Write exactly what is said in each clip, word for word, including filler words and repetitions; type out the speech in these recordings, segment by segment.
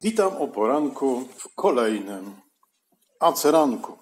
Witam o poranku w kolejnym aceranku.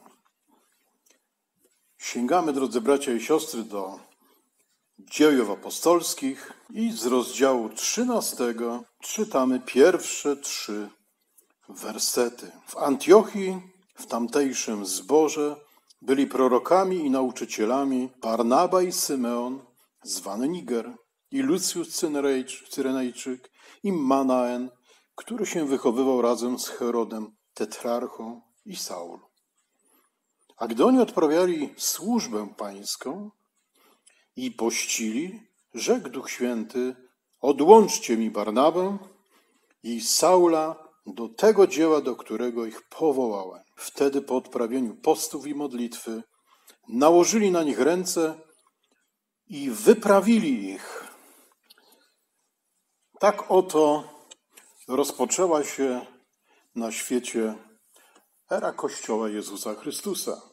Sięgamy, drodzy bracia i siostry, do Dziejów Apostolskich i z rozdziału trzynastego czytamy pierwsze trzy wersety. W Antiochii, w tamtejszym zborze, byli prorokami i nauczycielami Barnaba i Symeon, zwany Niger, i Lucjusz Cyrenejczyk, i Manaen, który się wychowywał razem z Herodem Tetrarchą, i Saul. A gdy oni odprawiali służbę pańską i pościli, rzekł Duch Święty: odłączcie mi Barnabę i Saula do tego dzieła, do którego ich powołałem. Wtedy po odprawieniu postów i modlitwy nałożyli na nich ręce i wyprawili ich. Tak oto rozpoczęła się na świecie era Kościoła Jezusa Chrystusa.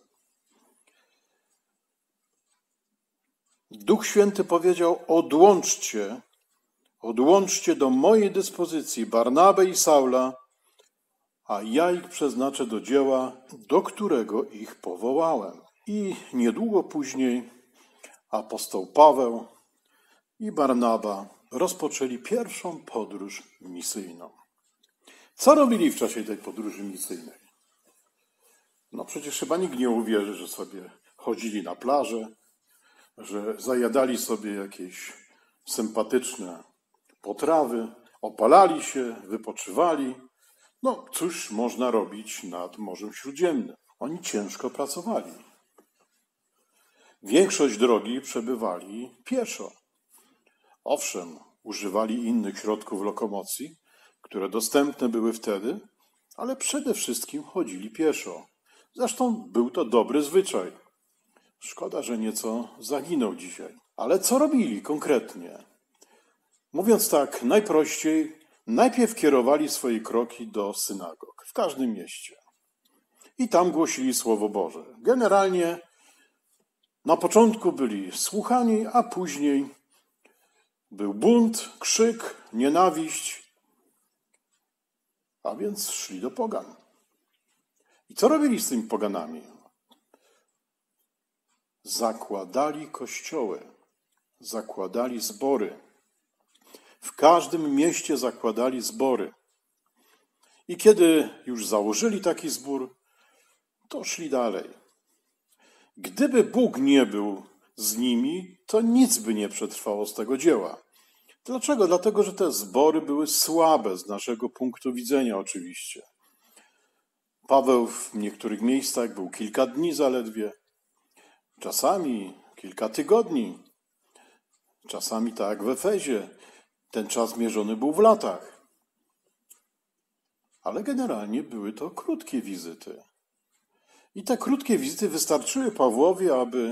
Duch Święty powiedział: odłączcie, odłączcie do mojej dyspozycji Barnabę i Saula, a ja ich przeznaczę do dzieła, do którego ich powołałem. I niedługo później apostoł Paweł i Barnaba rozpoczęli pierwszą podróż misyjną. Co robili w czasie tej podróży misyjnej? No przecież chyba nikt nie uwierzy, że sobie chodzili na plażę, że zajadali sobie jakieś sympatyczne potrawy, opalali się, wypoczywali. No cóż można robić nad Morzem Śródziemnym? Oni ciężko pracowali. Większość drogi przebywali pieszo. Owszem, używali innych środków lokomocji, które dostępne były wtedy, ale przede wszystkim chodzili pieszo. Zresztą był to dobry zwyczaj. Szkoda, że nieco zaginął dzisiaj. Ale co robili konkretnie? Mówiąc tak najprościej, najpierw kierowali swoje kroki do synagog w każdym mieście. I tam głosili Słowo Boże. Generalnie na początku byli słuchani, a później był bunt, krzyk, nienawiść, a więc szli do pogan. I co robili z tymi poganami? Zakładali kościoły, zakładali zbory. W każdym mieście zakładali zbory. I kiedy już założyli taki zbór, to szli dalej. Gdyby Bóg nie był z nimi, to nic by nie przetrwało z tego dzieła. Dlaczego? Dlatego, że te zbory były słabe z naszego punktu widzenia oczywiście. Paweł w niektórych miejscach był kilka dni zaledwie, czasami kilka tygodni, czasami tak jak w Efezie. Ten czas mierzony był w latach. Ale generalnie były to krótkie wizyty. I te krótkie wizyty wystarczyły Pawłowi, aby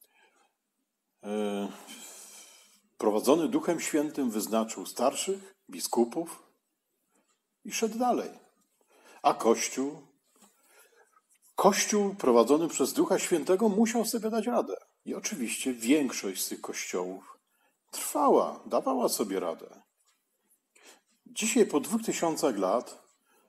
e, prowadzony Duchem Świętym wyznaczył starszych, biskupów i szedł dalej. A Kościół, Kościół prowadzony przez Ducha Świętego musiał sobie dać radę. I oczywiście większość z tych kościołów trwała, dawała sobie radę. Dzisiaj po dwóch tysiącach lat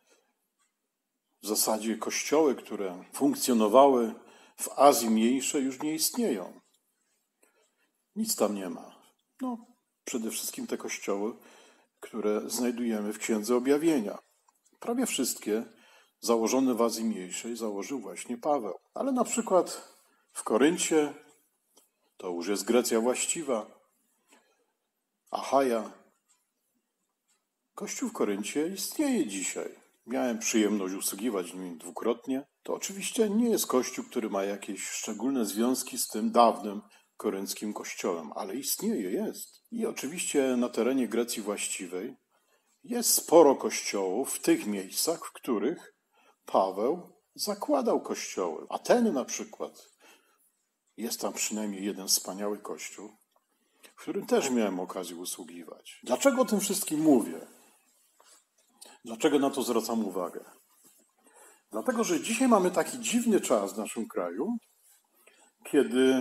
w zasadzie kościoły, które funkcjonowały w Azji Mniejszej, już nie istnieją. Nic tam nie ma. No, przede wszystkim te kościoły, które znajdujemy w Księdze Objawienia. Prawie wszystkie założone w Azji Mniejszej założył właśnie Paweł. Ale na przykład w Koryncie, to już jest Grecja właściwa, Achaja. Kościół w Koryncie istnieje dzisiaj. Miałem przyjemność usługiwać nim dwukrotnie. To oczywiście nie jest kościół, który ma jakieś szczególne związki z tym dawnym korynckim kościołem, ale istnieje, jest. I oczywiście na terenie Grecji właściwej jest sporo kościołów w tych miejscach, w których Paweł zakładał kościoły. Ateny na przykład. Jest tam przynajmniej jeden wspaniały kościół, w którym też miałem okazję usługiwać. Dlaczego o tym wszystkim mówię? Dlaczego na to zwracam uwagę? Dlatego, że dzisiaj mamy taki dziwny czas w naszym kraju, kiedy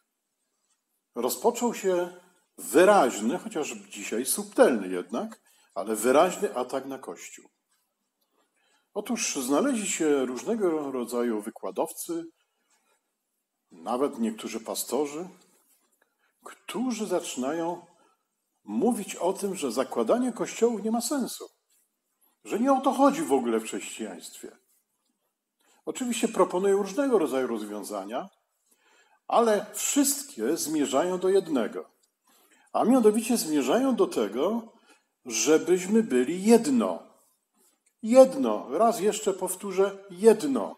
rozpoczął się wyraźny, chociaż dzisiaj subtelny jednak, ale wyraźny atak na Kościół. Otóż znaleźli się różnego rodzaju wykładowcy, nawet niektórzy pastorzy, którzy zaczynają mówić o tym, że zakładanie kościołów nie ma sensu, że nie o to chodzi w ogóle w chrześcijaństwie. Oczywiście proponują różnego rodzaju rozwiązania, ale wszystkie zmierzają do jednego, a mianowicie zmierzają do tego, żebyśmy byli jedno. Jedno, raz jeszcze powtórzę, jedno.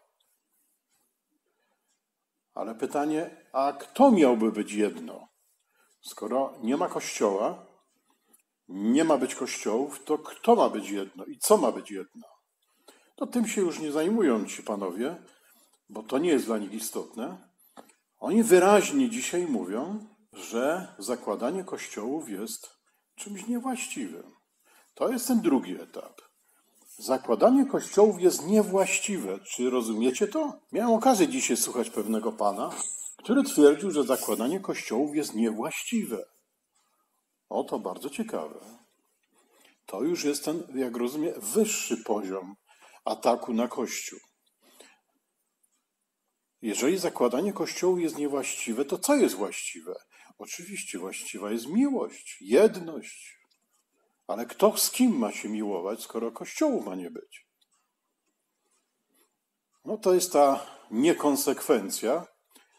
Ale pytanie, a kto miałby być jedno? Skoro nie ma Kościoła, nie ma być kościołów, to kto ma być jedno i co ma być jedno? To tym się już nie zajmują ci panowie, bo to nie jest dla nich istotne. Oni wyraźnie dzisiaj mówią, że zakładanie kościołów jest czymś niewłaściwym. To jest ten drugi etap. Zakładanie kościołów jest niewłaściwe. Czy rozumiecie to? Miałem okazję dzisiaj słuchać pewnego pana, który twierdził, że zakładanie kościołów jest niewłaściwe. O, to bardzo ciekawe. To już jest ten, jak rozumiem, wyższy poziom ataku na Kościół. Jeżeli zakładanie kościołów jest niewłaściwe, to co jest właściwe? Oczywiście właściwa jest miłość, jedność. Ale kto z kim ma się miłować, skoro kościołów ma nie być? No to jest ta niekonsekwencja,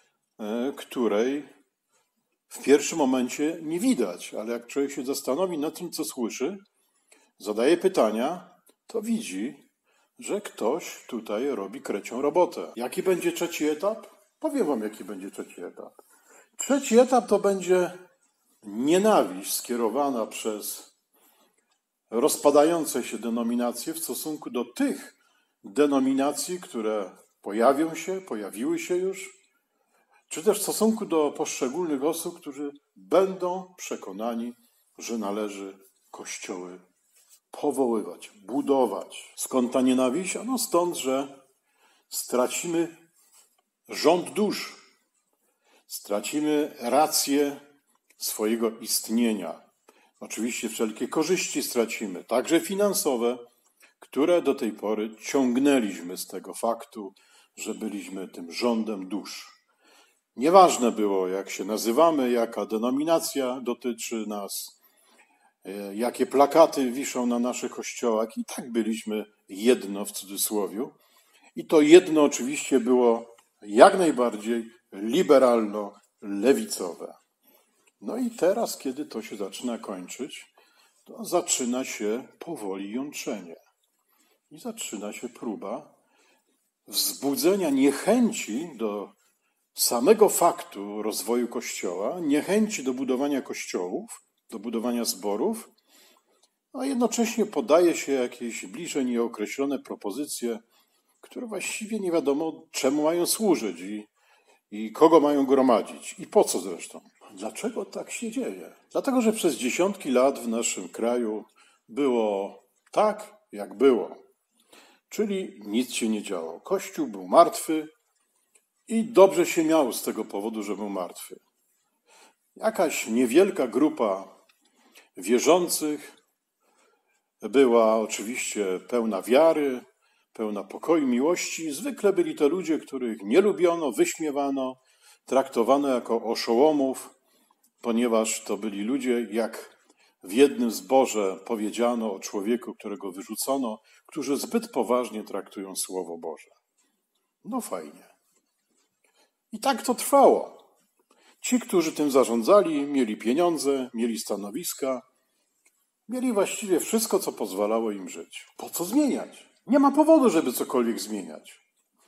której w pierwszym momencie nie widać, ale jak człowiek się zastanowi nad tym, co słyszy, zadaje pytania, to widzi, że ktoś tutaj robi krecią robotę. Jaki będzie trzeci etap? Powiem wam, jaki będzie trzeci etap. Trzeci etap to będzie nienawiść skierowana przez rozpadające się denominacje w stosunku do tych denominacji, które pojawią się, pojawiły się już, czy też w stosunku do poszczególnych osób, którzy będą przekonani, że należy kościoły powoływać, budować. Skąd ta nienawiść? Ano stąd, że stracimy rząd dusz, stracimy rację swojego istnienia. Oczywiście wszelkie korzyści stracimy, także finansowe, które do tej pory ciągnęliśmy z tego faktu, że byliśmy tym rządem dusz. Nieważne było, jak się nazywamy, jaka denominacja dotyczy nas, jakie plakaty wiszą na naszych kościołach, i tak byliśmy jedno w cudzysłowiu. I to jedno oczywiście było jak najbardziej liberalno-lewicowe. No i teraz, kiedy to się zaczyna kończyć, to zaczyna się powoli jątrzenie. I zaczyna się próba wzbudzenia niechęci do samego faktu rozwoju Kościoła, niechęci do budowania kościołów, do budowania zborów, a jednocześnie podaje się jakieś bliżej nieokreślone propozycje, które właściwie nie wiadomo czemu mają służyć i, i kogo mają gromadzić i po co zresztą. Dlaczego tak się dzieje? Dlatego, że przez dziesiątki lat w naszym kraju było tak, jak było. Czyli nic się nie działo. Kościół był martwy i dobrze się miał z tego powodu, że był martwy. Jakaś niewielka grupa wierzących była oczywiście pełna wiary, pełna pokoju, miłości. Zwykle byli to ludzie, których nie lubiono, wyśmiewano, traktowano jako oszołomów, ponieważ to byli ludzie, jak w jednym zborze powiedziano o człowieku, którego wyrzucono, którzy zbyt poważnie traktują Słowo Boże. No fajnie. I tak to trwało. Ci, którzy tym zarządzali, mieli pieniądze, mieli stanowiska, mieli właściwie wszystko, co pozwalało im żyć. Po co zmieniać? Nie ma powodu, żeby cokolwiek zmieniać.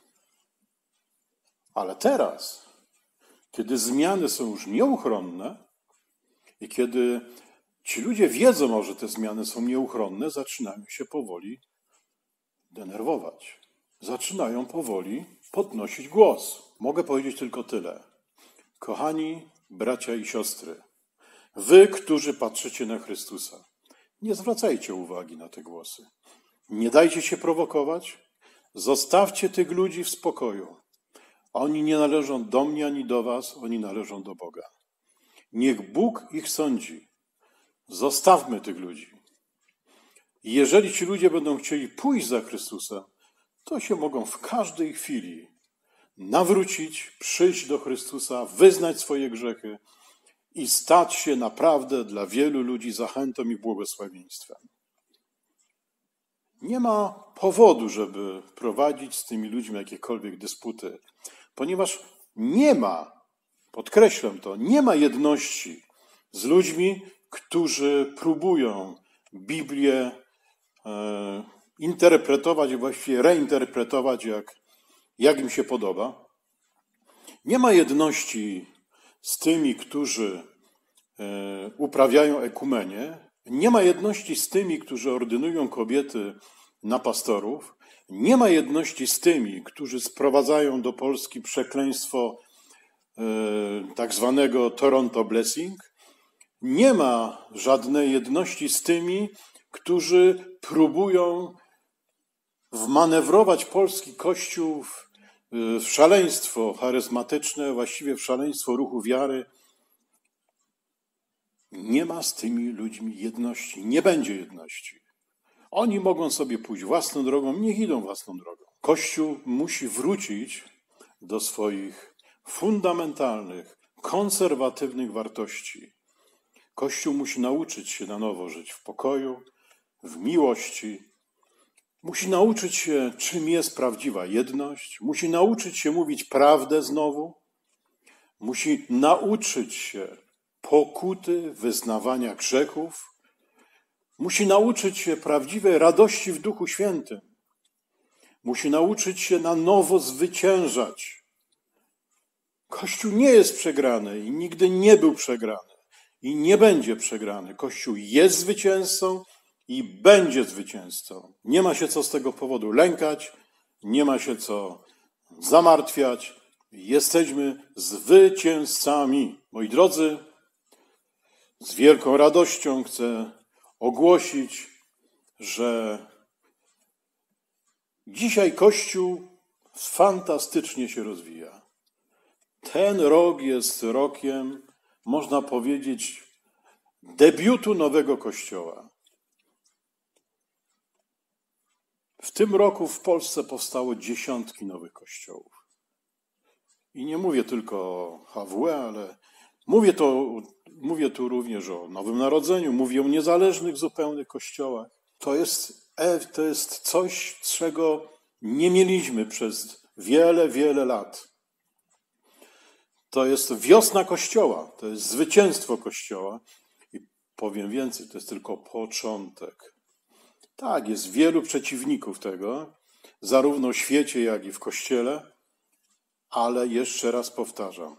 Ale teraz, kiedy zmiany są już nieuchronne i kiedy ci ludzie wiedzą, że te zmiany są nieuchronne, zaczynają się powoli denerwować. Zaczynają powoli podnosić głos. Mogę powiedzieć tylko tyle. Kochani bracia i siostry, wy, którzy patrzycie na Chrystusa, nie zwracajcie uwagi na te głosy. Nie dajcie się prowokować. Zostawcie tych ludzi w spokoju. Oni nie należą do mnie ani do was, oni należą do Boga. Niech Bóg ich sądzi. Zostawmy tych ludzi. I jeżeli ci ludzie będą chcieli pójść za Chrystusem, to się mogą w każdej chwili nawrócić, przyjść do Chrystusa, wyznać swoje grzechy i stać się naprawdę dla wielu ludzi zachętą i błogosławieństwem. Nie ma powodu, żeby prowadzić z tymi ludźmi jakiekolwiek dysputy, ponieważ nie ma, podkreślam to, nie ma jedności z ludźmi, którzy próbują Biblię e, interpretować, właściwie reinterpretować, jak, jak im się podoba. Nie ma jedności z tymi, którzy e, uprawiają ekumenię. Nie ma jedności z tymi, którzy ordynują kobiety na pastorów. Nie ma jedności z tymi, którzy sprowadzają do Polski przekleństwo e, tak zwanego Toronto Blessing. Nie ma żadnej jedności z tymi, którzy próbują wmanewrować polski Kościół w szaleństwo charyzmatyczne, właściwie w szaleństwo ruchu wiary. Nie ma z tymi ludźmi jedności, nie będzie jedności. Oni mogą sobie pójść własną drogą, niech idą własną drogą. Kościół musi wrócić do swoich fundamentalnych, konserwatywnych wartości. Kościół musi nauczyć się na nowo żyć w pokoju, w miłości. Musi nauczyć się, czym jest prawdziwa jedność. Musi nauczyć się mówić prawdę znowu. Musi nauczyć się pokuty, wyznawania grzechów. Musi nauczyć się prawdziwej radości w Duchu Świętym. Musi nauczyć się na nowo zwyciężać. Kościół nie jest przegrany i nigdy nie był przegrany i nie będzie przegrany. Kościół jest zwycięzcą i będzie zwycięzcą. Nie ma się co z tego powodu lękać, nie ma się co zamartwiać. Jesteśmy zwycięzcami. Moi drodzy, z wielką radością chcę ogłosić, że dzisiaj Kościół fantastycznie się rozwija. Ten rok jest rokiem, można powiedzieć, debiutu nowego Kościoła. W tym roku w Polsce powstało dziesiątki nowych kościołów. I nie mówię tylko o H W E, ale mówię, to, mówię tu również o Nowym Narodzeniu, mówię o niezależnych zupełnych kościołach. To jest, to jest coś, czego nie mieliśmy przez wiele, wiele lat. To jest wiosna Kościoła, to jest zwycięstwo Kościoła. I powiem więcej, to jest tylko początek. Tak, jest wielu przeciwników tego, zarówno w świecie, jak i w Kościele, ale jeszcze raz powtarzam.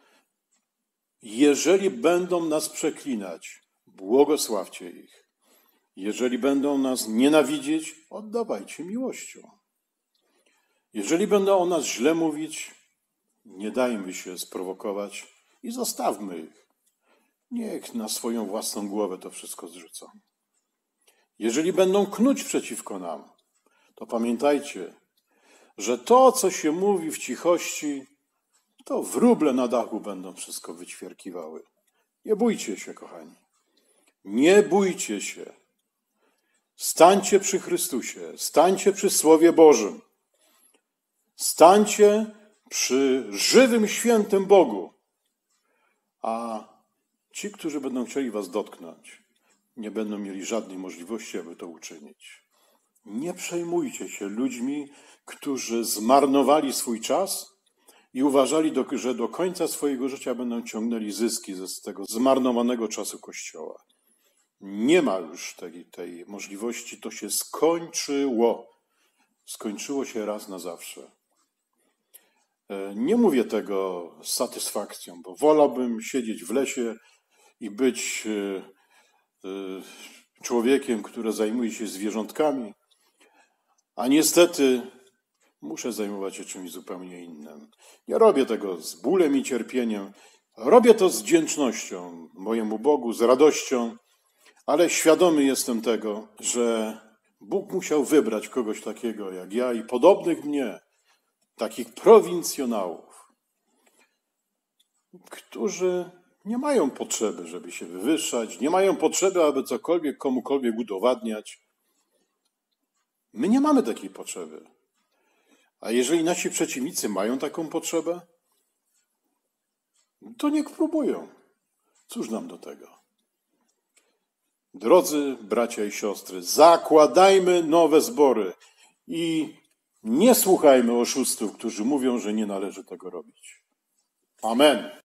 Jeżeli będą nas przeklinać, błogosławcie ich. Jeżeli będą nas nienawidzieć, oddawajcie miłością. Jeżeli będą o nas źle mówić, nie dajmy się sprowokować i zostawmy ich. Niech na swoją własną głowę to wszystko zrzucą. Jeżeli będą knuć przeciwko nam, to pamiętajcie, że to, co się mówi w cichości, to wróble na dachu będą wszystko wyćwierkiwały. Nie bójcie się, kochani. Nie bójcie się. Stańcie przy Chrystusie, stańcie przy Słowie Bożym. Stańcie przy żywym, świętym Bogu. A ci, którzy będą chcieli was dotknąć, nie będą mieli żadnej możliwości, aby to uczynić. Nie przejmujcie się ludźmi, którzy zmarnowali swój czas i uważali, że do końca swojego życia będą ciągnęli zyski z tego zmarnowanego czasu Kościoła. Nie ma już tej, tej możliwości. To się skończyło. Skończyło się raz na zawsze. Nie mówię tego z satysfakcją, bo wolałbym siedzieć w lesie i być człowiekiem, który zajmuje się zwierzątkami, a niestety muszę zajmować się czymś zupełnie innym. Nie robię tego z bólem i cierpieniem, robię to z wdzięcznością mojemu Bogu, z radością, ale świadomy jestem tego, że Bóg musiał wybrać kogoś takiego jak ja i podobnych mnie, takich prowincjonałów, którzy nie mają potrzeby, żeby się wywyższać, nie mają potrzeby, aby cokolwiek komukolwiek udowadniać. My nie mamy takiej potrzeby. A jeżeli nasi przeciwnicy mają taką potrzebę, to niech próbują. Cóż nam do tego? Drodzy bracia i siostry, zakładajmy nowe zbory i nie słuchajmy oszustów, którzy mówią, że nie należy tego robić. Amen.